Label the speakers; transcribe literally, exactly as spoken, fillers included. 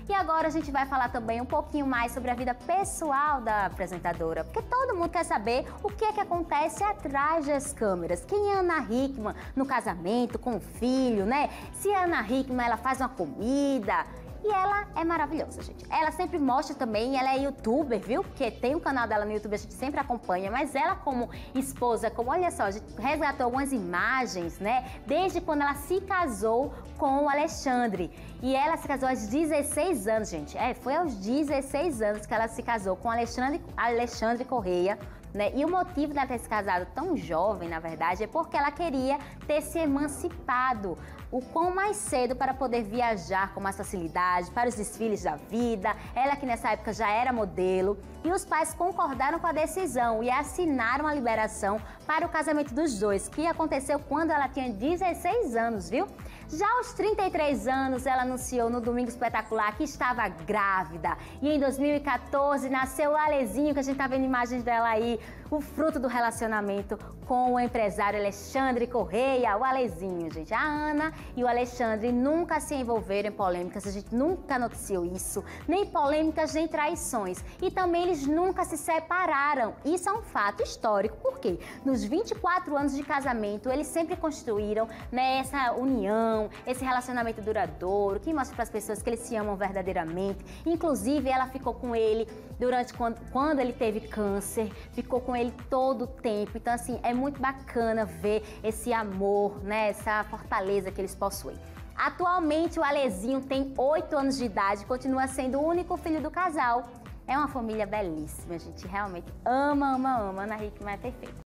Speaker 1: E agora a gente vai falar também um pouquinho mais sobre a vida pessoal da apresentadora, porque todo mundo quer saber o que é que acontece atrás das câmeras. Quem é Ana Hickman no casamento, com o filho, né? Se a Ana Hickman, ela faz uma comida. E ela é maravilhosa, gente. Ela sempre mostra também, ela é youtuber, viu? Porque tem um canal dela no YouTube, a gente sempre acompanha. Mas ela como esposa, como, olha só, a gente resgatou algumas imagens, né? Desde quando ela se casou com o Alexandre. E ela se casou aos dezesseis anos, gente. É, foi aos dezesseis anos que ela se casou com o Alexandre, Alexandre Correia. Né? E o motivo dela ter se casado tão jovem, na verdade, é porque ela queria ter se emancipado o quão mais cedo para poder viajar com mais facilidade, para os desfiles da vida. Ela que nessa época já era modelo. E os pais concordaram com a decisão e assinaram a liberação para o casamento dos dois, que aconteceu quando ela tinha dezesseis anos, viu? Já aos trinta e três anos, ela anunciou no Domingo Espetacular que estava grávida. E em dois mil e quatorze nasceu o Alezinho, que a gente tá vendo imagens dela aí, o fruto do relacionamento com o empresário Alexandre Correia, o Alezinho, gente. A Ana e o Alexandre nunca se envolveram em polêmicas, a gente nunca noticiou isso, nem polêmicas, nem traições. E também eles nunca se separaram. Isso é um fato histórico, porque nos vinte e quatro anos de casamento, eles sempre construíram, né, essa união, esse relacionamento duradouro, que mostra para as pessoas que eles se amam verdadeiramente. Inclusive, ela ficou com ele durante quando, quando ele teve câncer, ficou com ele todo o tempo. Então, assim, é muito bacana ver esse amor, né, essa fortaleza que eles possuem. Atualmente, o Alezinho tem oito anos de idade e continua sendo o único filho do casal. É uma família belíssima, a gente realmente ama, ama, ama. Ana Hickman é perfeita.